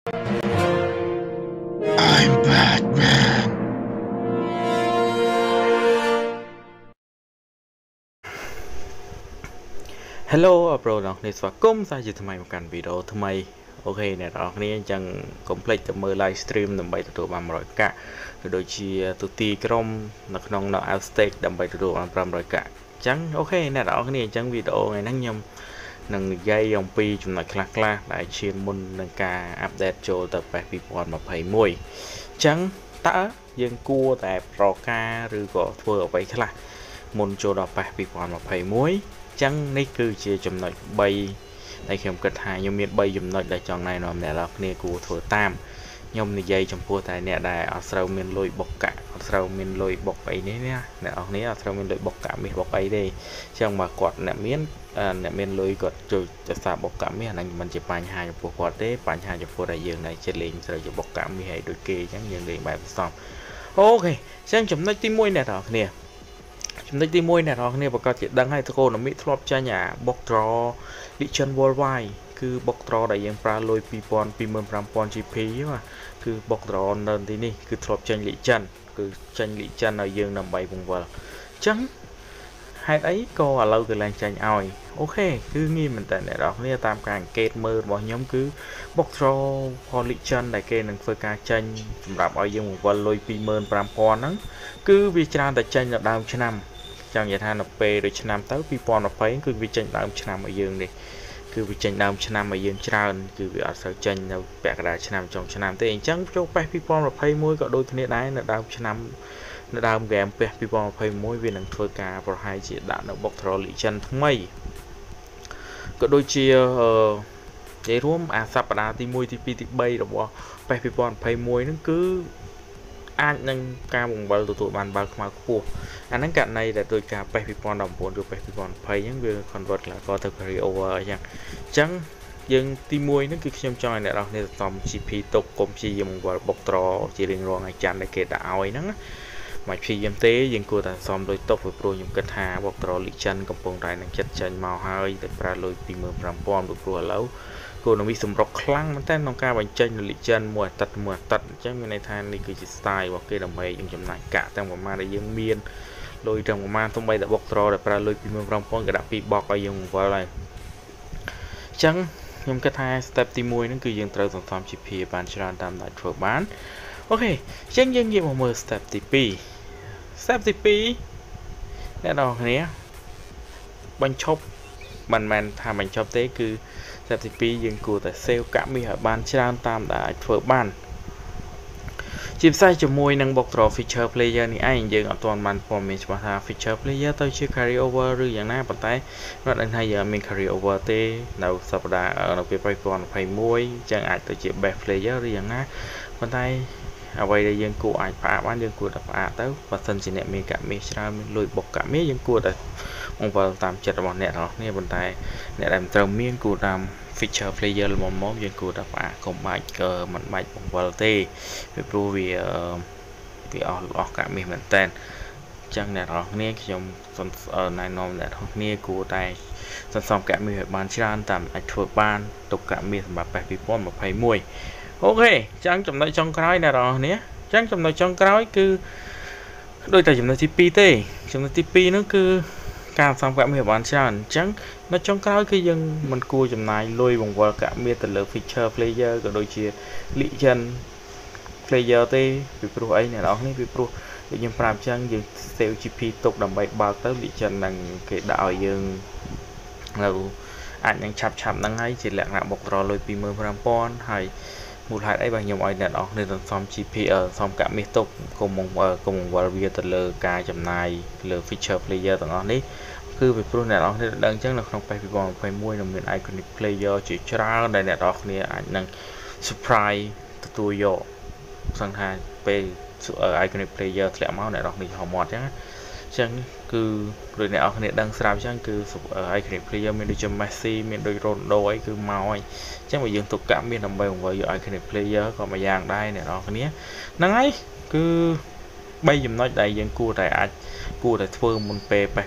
I'm Batman. Hello ប្រូននេះស្វាគមន៍សាជាថ្មីមកកាន់វីដេអូថ្មីអូខេអ្នកនរគ្នាអញ្ចឹងកុំភ្លេចទៅមើល live stream ដើម្បីទទួលបាន100កាក់ក៏ដូចជាទូទីក្រុមនៅក្នុង Out Stake ដើម្បីទទួលបាន500កាក់អញ្ចឹងអូខេអ្នកនរគ្នាអញ្ចឹងវីដេអូថ្ងៃហ្នឹងខ្ញុំនឹងនិយាយអំពីចំណុចខ្លះៗដែលឈានមុននឹងការអាប់ដេតចូលទៅប៉េស2021អញ្ចឹងតើយើងគួរតែប្រការឬក៏ធ្វើអ្វីខ្លះមុនចូលដល់ប៉េស2021ចឹងនេះគឺជាចំណុច3ដែលខ្ញុំគិតថាខ្ញុំមាន3ចំណុចដែលចង់ណែនាំអ្នកនរគ្នាគួរធ្វើតាមខ្ញុំនិយាយចំពោះតែអ្នកដែលអត់ស្រូវមានលុយបុកកាក់អត់ស្រូវមានលុយបុកអីនេះណាអ្នកនរគ្នាអត់ស្រូវមានលុយបុកកាក់មាសបុកអីទេចឹងមកគាត់អ្នកមានលុយគាត់ជួយទៅសាបុកកាក់មាសហ្នឹងមិនជាបញ្ហាចំពោះគាត់ទេបញ្ហាចំពោះតែយើងដែលចិត្តលេងស្រូវជាបុកកាក់មាសអីដូចគេចឹងយើងលេងបែបផ្សំអូខេចឹងចំណុចទី1អ្នកនរគ្នាចំណុចទី1អ្នកនរគ្នាប្រកាសជាដឹងហើយតកូនមីធ្លាប់ចាញ់អាបុកត្រ Legion Worldwide គឺបុកត្រដែលយើងប្រើលុយ25000 GP គឺបុកត្រនៅទីនេះគឺធ្លាប់ចាញ់ Legion គឺចាញ់ Legion ឲ្យយើងដើម្បីពង្វល់អញ្ចឹងហេតុអីក៏ឥឡូវគេឡើងចាញ់ឲ្យអូខេគឺងាយមែនតើអ្នកនរគ្នាតាមការអង្កេតមើលរបស់ខ្ញុំគឺបុកត្រ Legion ដែលគេនឹងធ្វើការចាញ់សម្រាប់ឲ្យយើងពង្វល់លុយ25000ហ្នឹងគឺវាច្រើនតែចាញ់នៅដើមឆ្នាំចង់និយាយថានៅពេលដូចឆ្នាំទៅ2020គឺវាចេញដើមឆ្នាំឲ្យយើងនេះគឺវាចេញដើមឆ្នាំឲ្យយើងច្រើនគឺវាអត់សូវចេញនៅពាក់កណ្ដាលឆ្នាំចុងឆ្នាំទេអញ្ចឹងចូលប៉េស2021ក៏ដូចគ្នាដែរនៅដើមឆ្នាំនៅដើមហ្គេមប៉េស2021វានឹងធ្វើការប្រហែលជាដាក់នៅបុក Troll Legion ថ្មីក៏ដូចជានិយាយរួមអាសប្តាហ៍ទី1ទី2ទី3របស់ប៉េស2021ហ្នឹងគឺអាចនឹងការបង្វិលទទួលបានបាល់ខ្មៅខ្ពស់អាហ្នឹងករណីដែលដូចការប៉េស2019ឬប៉េស2020ហ្នឹងវា convert កទៅ carry over អញ្ចឹងយើងទី1ហ្នឹងគឺខ្ញុំចង់ឲ្យអ្នកនរគ្នាសំ GP ទុកកុំព្យាយាមបង្វិលបុកត្រជារៀងរាល់ថ្ងៃច័ន្ទដែលគេដាក់ឲ្យហ្នឹងមិនព្យាយាមទេយើងគួរតែសំលុយទុកព្រោះខ្ញុំគិតថាបុកត្រ Legion កំពុងតែនឹងចិត្តចាញ់មកហើយតែប្រើលុយ25000ព្រោះឥឡូវគោលនវិសម្រុកខ្លាំងមែនតើក្នុងការបញ្ចេញ Legion មួយអាទិត្យអញ្ចឹងមានន័យថានេះគឺជា style របស់គេដើម្បីយើងចំណាយកាក់ទាំងប្រមាណដែលយើងមានលុយទាំងប្រមាណទំបីតែបុកត្រដែលប្រើលុយ25000គេដាក់2បុកឲ្យយើងបង្វិលហើយអញ្ចឹងខ្ញុំគិតថា step ទី1ហ្នឹងគឺយើងត្រូវសន្សំ GP បានច្រើនតាមដែលធ្វើបានអូខេអញ្ចឹងយើងងាកមកមើល step ទី2 step ទី2អ្នកនរគ្នាបញ្ឈប់មិនមែនថាបញ្ឈប់ទេគឺstep ទី2យើងគួរតែ save កាក់មាសឲ្យបានច្រើនតាមដែលអាចធ្វើបានជាពិសេសជាមួយនឹង box draw feature player នេះឯងយើងអត់ទាន់បានព័ត៌មានច្បាស់ថា feature player ទៅជា carry over ឬយ៉ាងណាប៉ុន្តែគាត់ដឹងថាយើងមាន carry over ទេនៅសប្តាហ៍នៅពេល2021ចឹងអាចទៅជា best player ឬយ៉ាងណាប៉ុន្តែអ្វីដែលយើងគួរអាចផ្អាកបានយើងគួរតែផ្អាកទៅបើសិនជាអ្នកមានកាក់មាសច្រើនមានលុយបុកកាក់មាសយើងគួរតែបង្វិលតាមចិត្តរបស់អ្នកទាំងអស់គ្នាប៉ុន្តែអ្នកដែលមិនត្រូវមានគួរតាម feature player ល្មមយើងគួរតែផ្អាកកុំបាច់មិនបាច់បង្វិលទេពីព្រោះវាអស់កាក់មាសមែនតើអញ្ចឹងអ្នកទាំងអស់គ្នាខ្ញុំណែនាំអ្នកទាំងអស់គ្នាគួរតែសន្សំកាក់មាសឲ្យបានច្រើនតាមអាចធ្វើបានទុកកាក់មាសសម្រាប់ប៉េស2021អូខេអញ្ចឹងចំណុចចុងក្រោយអ្នកទាំងអស់គ្នាអញ្ចឹងចំណុចចុងក្រោយគឺដូចតែចំណុចទី2ទេចំណុចទី2នោះគឺការសន្សំកាក់មាសបានច្រើនអញ្ចឹងនៅចុងក្រោយគឺយើងមិនគួរចំណាយលុយបង្វិលកាក់មាសទៅលើ feature player ក៏ដូចជា Legion player ទេពីព្រោះអីអ្នកនរគ្នាពីព្រោះដូចខ្ញុំប្រាប់អញ្ចឹងយើង save GP ទុកដើម្បីបើកទៅ Legion នឹងគេដាក់ឲ្យយើងនៅអាចនឹងឆាប់ហ្នឹងហើយជាលក្ខណៈបុកត្រលុយ25000ហើយមូលហេតុអីបាទខ្ញុំឲ្យអ្នកនរគ្នាសន្សំ GP សំកាក់មាសទុកកុំបង្វិលវាទៅលើការចំណាយលើ feature player ទាំងអស់នេះគឺពីព្រោះអ្នកនរគ្នាដឹងអញ្ចឹងនៅក្នុងប៉េស2021នឹងមាន iconic player ជាច្រើនដែលអ្នកនរគ្នាអាចនឹង surprise ទទួលយកសង្ឃថាពេល iconic player ធ្លាក់មកអ្នកនរគ្នាហៅមាត់អញ្ចឹងគឺដូចអ្នកនរគ្នាដឹងស្រាប់អញ្ចឹងគឺ iconic player មានដូចជា Messi មានដូច Ronaldo អីគឺមកហើយអញ្ចឹងបើយើងទុកកាក់មានដើម្បីបង្វិលយក iconic player ក៏មួយយ៉ាងដែរអ្នកនរគ្នាហ្នឹងហើយគឺ3ចំណុចដែលយើងគួរតែធ្វើមុនពេលប៉េស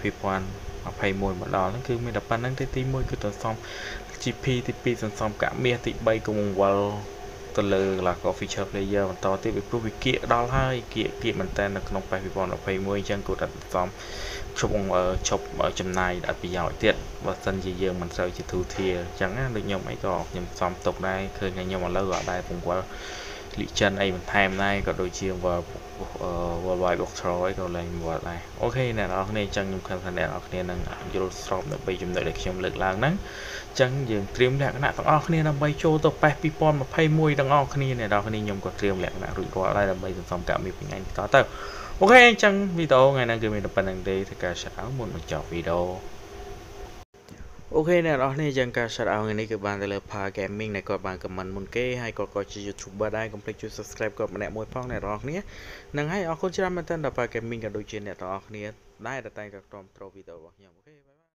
2021មកដល់ហ្នឹងគឺមានតែប៉ុណ្្នឹងទេទី1គឺសន្សំ GP ទី2សន្សំកាក់មាសទី3គឺបង្វិលទៅលើlà có feature player បន្តទៀតពីព្រោះវាគៀកដល់ហើយគៀកមែនតើនៅក្នុងប៉េស2021អញ្ចឹងគួរតែសំឈប់ចំណាយដល់ប្រយោជន៍ទៀតបើសិនជាយើងមិនត្រូវជា two tier អញ្ចឹងណាដូចខ្ញុំអីក៏ខ្ញុំសំទុកដែរឃើញថាខ្ញុំឥឡូវក៏ដែរពង្វល់លីចិនអីបន្ថែមដែរក៏ដូចជា Worldwide Box Troll អីក៏ឡើងវត្តដែរអូខេអ្នកនរគ្នាអញ្ចឹងខ្ញុំខំថាអ្នកនរគ្នានឹងយល់ស្របនៅ3ចំណុចដែលខ្ញុំលើកឡើងហ្នឹងអញ្ចឹងយើងត្រៀមលក្ខណៈទាំងអស់គ្នាដើម្បីចូលទៅប៉េស2021ទាំងអស់គ្នាអ្នកនរគ្នាខ្ញុំក៏ត្រៀមលក្ខណៈរួចរាល់ដែរដើម្បីសន្សំកាមីពីថ្ងៃនេះតទៅអូខេអញ្ចឹងវីដេអូថ្ងៃហ្នឹងគឺមានតែប៉ុណ្្នឹងទេធ្វើការ shout out មុនបញ្ចប់វីដេអូអូខេអ្នកនរគ្នាចឹងការ shout out ថ្ងៃនេះគឺបានទៅលើ Pa Gaming ដែលគាត់បាន comment មុនគេហើយគាត់ជា YouTuber ដែរកុំភ្លេចជួយ subscribe គាត់ម្នាក់មួយផងអ្នកនរគ្នានឹងហើយអរគុណច្រើនមែនទែនដល់ Pa Gaming ក៏ដូចជាអ្នកទាំងអស់គ្នាដែរដែលតែងតែគាំទ្រវីដេអូរបស់ខ្ញុំអូខេ